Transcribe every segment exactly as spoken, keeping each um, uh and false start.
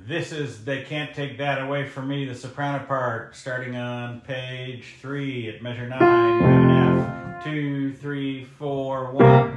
This is They Can't Take That Away From Me, the soprano part, starting on page three at measure nine. You have an F, two, three, four, one.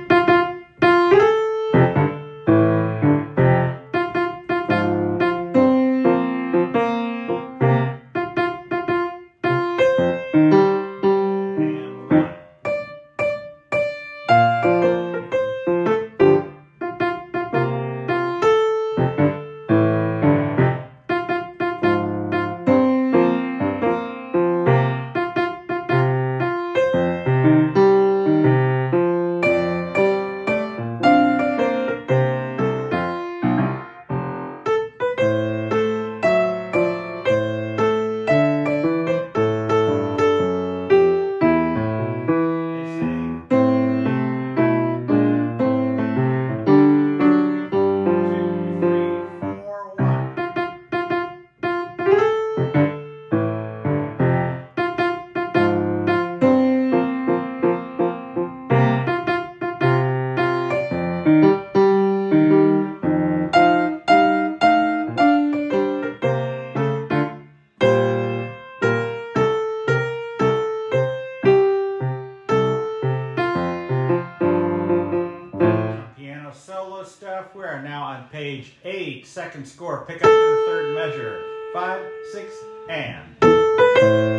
Solo stuff. We are now on page eight, second score. Pick up to the third measure. Five, six, and.